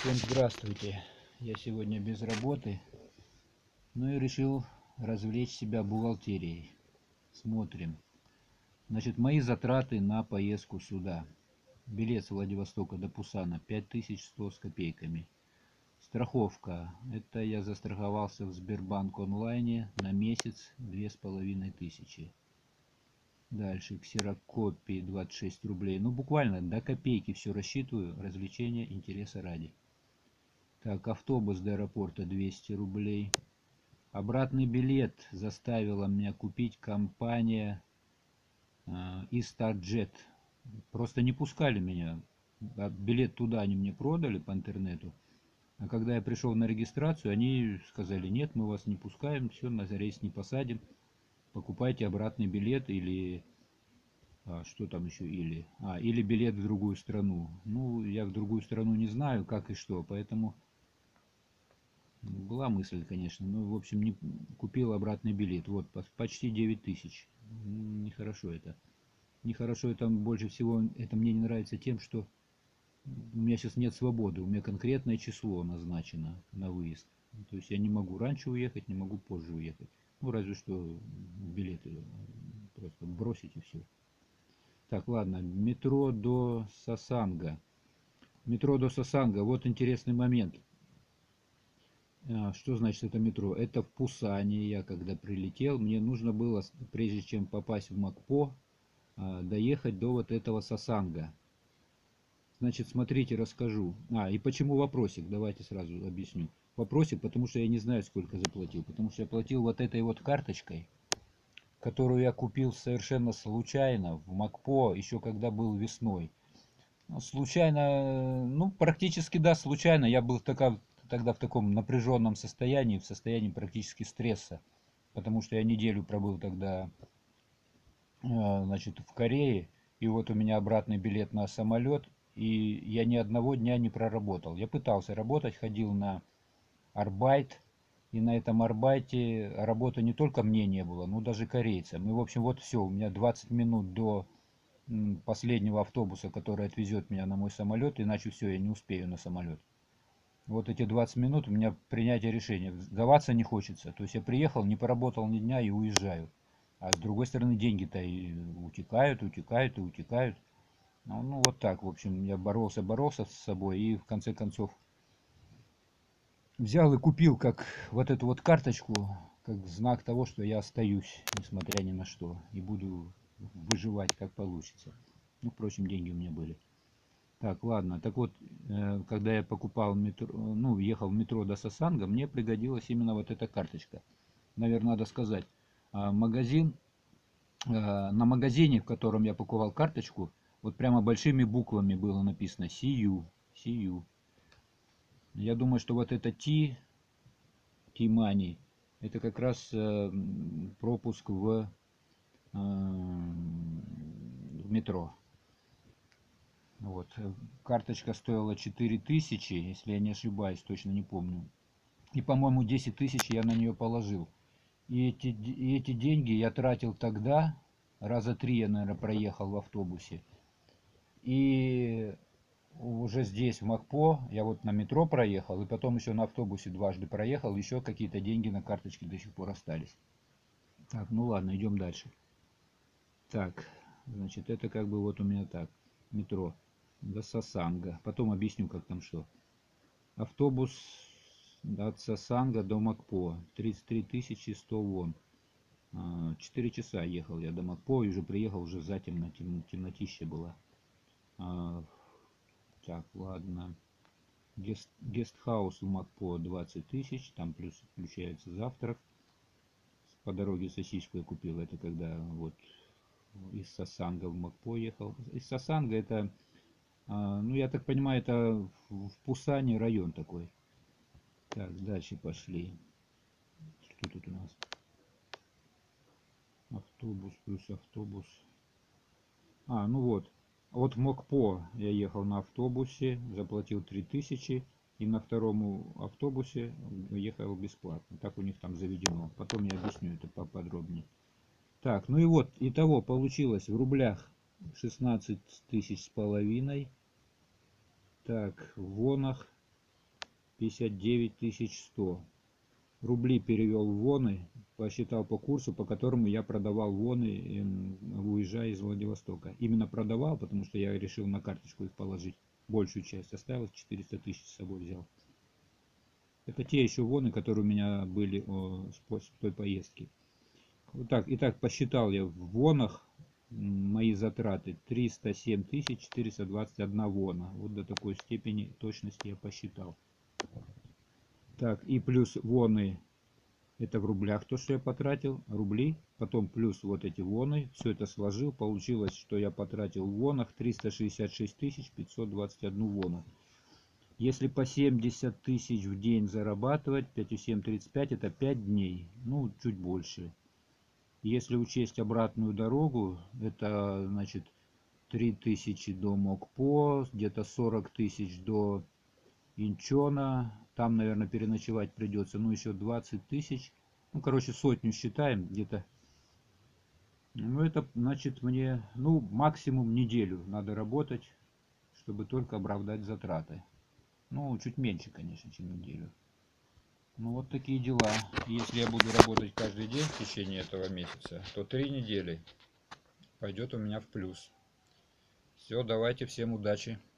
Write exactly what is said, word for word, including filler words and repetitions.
Всем здравствуйте! Я сегодня без работы, ну и решил развлечь себя бухгалтерией. Смотрим. Значит, мои затраты на поездку сюда. Билет с Владивостока до Пусана пять тысяч сто с копейками. Страховка. Это я застраховался в Сбербанк онлайне на месяц две с половиной тысячи. Дальше ксерокопии двадцать шесть рублей. Ну буквально до копейки все рассчитываю. Развлечения интереса ради. Так, автобус до аэропорта двести рублей. Обратный билет заставила меня купить компания э, Истарджет. Просто не пускали меня. Билет туда они мне продали по интернету. А когда я пришел на регистрацию, они сказали: нет, мы вас не пускаем, все, на рейс не посадим. Покупайте обратный билет или... А, что там еще или? А, или билет в другую страну. Ну, я в другую страну не знаю, как и что, поэтому... Была мысль, конечно, но, в общем, не купил обратный билет. Вот, почти девять тысяч. Нехорошо это. Нехорошо это больше всего, это мне не нравится тем, что у меня сейчас нет свободы. У меня конкретное число назначено на выезд. То есть я не могу раньше уехать, не могу позже уехать. Ну, разве что билеты просто бросить и все. Так, ладно, метро до Сасанга. Метро до Сасанга. Вот интересный момент. Что значит это метро? Это в Пусане. Я когда прилетел, мне нужно было, прежде чем попасть в Макпо, доехать до вот этого Сасанга. Значит, смотрите, расскажу. А, и почему вопросик? Давайте сразу объясню. Вопросик, потому что я не знаю, сколько заплатил. Потому что я платил вот этой вот карточкой, которую я купил совершенно случайно в Макпо, еще когда был весной. Случайно, ну, практически, да, случайно. Я был такая... тогда в таком напряженном состоянии, в состоянии практически стресса, потому что я неделю пробыл тогда, значит, в Корее, и вот у меня обратный билет на самолет, и я ни одного дня не проработал. Я пытался работать, ходил на арбайт, и на этом арбайте работы не только мне не было, но даже корейцам. И, в общем, вот все, у меня двадцать минут до последнего автобуса, который отвезет меня на мой самолет, иначе все, я не успею на самолет. Вот эти двадцать минут у меня принятие решения. Сдаваться не хочется. То есть я приехал, не поработал ни дня и уезжаю. А с другой стороны, деньги-то и утекают, утекают и утекают. Ну, ну вот так, в общем, я боролся, боролся с собой и в конце концов взял и купил как вот эту вот карточку, как знак того, что я остаюсь, несмотря ни на что. И буду выживать как получится. Ну, впрочем, деньги у меня были. Так, ладно. Так вот, когда я покупал метро, ну, ехал в метро до Сасанга, мне пригодилась именно вот эта карточка. Наверное, надо сказать. Магазин, на магазине, в котором я покупал карточку, вот прямо большими буквами было написано Сию, Сию. Я думаю, что вот это T, T-Money, это как раз пропуск в, в метро. Вот. Карточка стоила четыре тысячи, если я не ошибаюсь, точно не помню. И, по-моему, десять тысяч я на нее положил. И эти, и эти деньги я тратил тогда, раза три я, наверное, проехал в автобусе. И уже здесь, в Макпо, я вот на метро проехал, и потом еще на автобусе дважды проехал, еще какие-то деньги на карточке до сих пор остались. Так, ну ладно, идем дальше. Так, значит, это как бы вот у меня так, метро до Сасанга. Потом объясню, как там что. Автобус от Сасанга до Макпо. тридцать три тысячи сто вон. четыре часа ехал я до Макпо и уже приехал уже затемно. Тем, темнотища была. Так, ладно. Гест, гестхаус в Макпо двадцать тысяч. Там плюс включается завтрак. По дороге сосиску я купил. Это когда вот из Сасанга в Макпо ехал. Из Сасанга это... Ну, я так понимаю, это в Пусане район такой. Так, дальше пошли. Что тут у нас? Автобус плюс автобус. А, ну вот. От Мокпо я ехал на автобусе, заплатил три тысячи. И на втором автобусе ехал бесплатно. Так у них там заведено. Потом я объясню это поподробнее. Так, ну и вот, итого получилось в рублях шестнадцать тысяч с половиной. Так, в вонах пятьдесят девять тысяч сто. Рубли перевел в воны, посчитал по курсу, по которому я продавал воны, уезжая из Владивостока. Именно продавал, потому что я решил на карточку их положить. Большую часть оставил, четыреста тысяч с собой взял. Это те еще воны, которые у меня были о, с той поездки. Вот так, итак, посчитал я в вонах мои затраты триста семь тысяч четыреста двадцать одна вона. Вот до такой степени точности я посчитал. Так, и плюс воны, это в рублях то, что я потратил, рубли, потом плюс вот эти воны, все это сложил, получилось, что я потратил в вонах триста шестьдесят шесть тысяч пятьсот двадцать одну вону. Если по семьдесят тысяч в день зарабатывать, пять и семь тридцать пять, это пять дней, ну чуть больше. Если учесть обратную дорогу, это значит три тысячи до Мокпо, где-то сорок тысяч до Инчона, там, наверное, переночевать придется, ну, еще двадцать тысяч, ну, короче, сотню считаем где-то. Ну, это, значит, мне, ну, максимум неделю надо работать, чтобы только оправдать затраты. Ну, чуть меньше, конечно, чем неделю. Ну, вот такие дела. Если я буду работать каждый день в течение этого месяца, то три недели пойдет у меня в плюс. Все, давайте, всем удачи.